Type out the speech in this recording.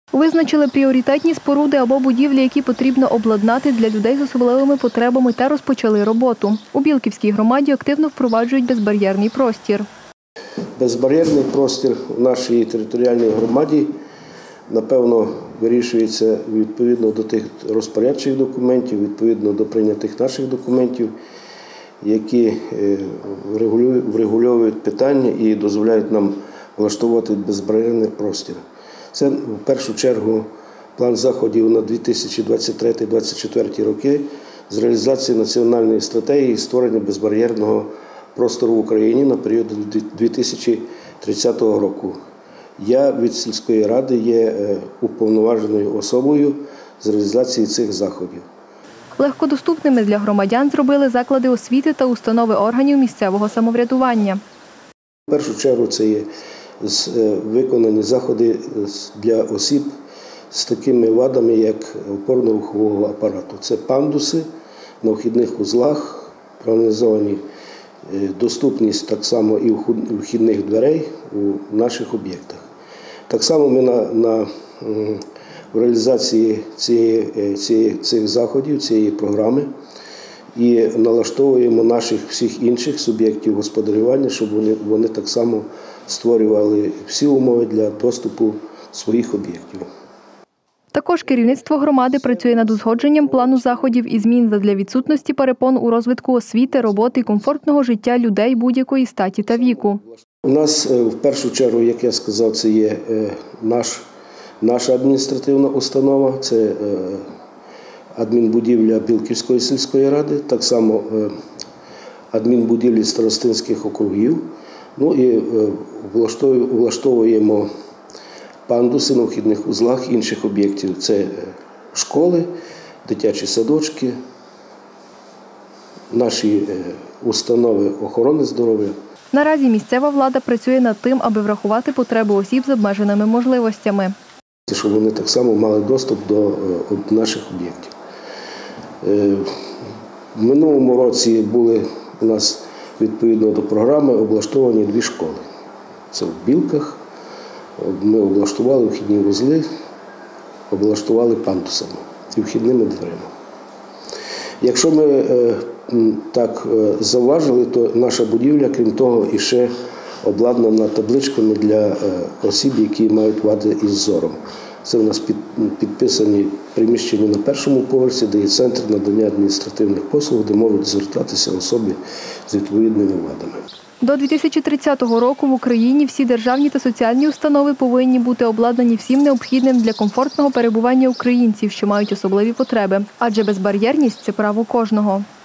Визначили пріоритетні споруди або будівлі, які потрібно обладнати для людей з особливими потребами, та розпочали роботу. У Білківській громаді активно впроваджують безбар'єрний простір. Безбар'єрний простір в нашій територіальній громаді, напевно, вирішується відповідно до тих розпорядчих документів, відповідно до прийнятих наших документів, які врегульовують питання і дозволяють нам влаштовувати безбар'єрний простір. Це, в першу чергу, план заходів на 2023-2024 роки з реалізації національної стратегії створення безбар'єрного простору в Україні на період до 2030 року. Я від сільської ради є уповноваженою особою з реалізації цих заходів. Легкодоступними для громадян зробили заклади освіти та установи органів місцевого самоврядування. В першу чергу це є виконані заходи для осіб з такими вадами, як опорно-рухового апарату. Це пандуси на вхідних вузлах, проаналізовані доступність так само і вхідних дверей у наших об'єктах. Так само ми в реалізації цих заходів, цієї програми і налаштовуємо наших всіх інших суб'єктів господарювання, щоб вони так само створювали всі умови для доступу своїх об'єктів. Також керівництво громади працює над узгодженням плану заходів і змін задля відсутності перепон у розвитку освіти, роботи і комфортного життя людей будь-якої статі та віку. У нас, в першу чергу, як я сказав, це є наша адміністративна установа, це адмінбудівля Білківської сільської ради, так само адмінбудівлі старостинських округів. Ну і влаштовуємо пандуси на вхідних вузлах інших об'єктів. Це школи, дитячі садочки, наші установи охорони здоров'я. Наразі місцева влада працює над тим, аби врахувати потреби осіб з обмеженими можливостями. Щоб вони так само мали доступ до наших об'єктів. В минулому році були у нас відповідно до програми облаштовані 2 школи. Це в Білках. Ми облаштували вхідні вузли, облаштували пандусами і вхідними дверима. Якщо ми так зауважили, то наша будівля, крім того, іще обладнана табличками для осіб, які мають вади із зором. Це у нас підписані приміщення на першому поверсі, де є центр надання адміністративних послуг, де можуть звертатися особи з відповідними вадами. До 2030 року в Україні всі державні та соціальні установи повинні бути обладнані всім необхідним для комфортного перебування українців, що мають особливі потреби. Адже безбар'єрність – це право кожного.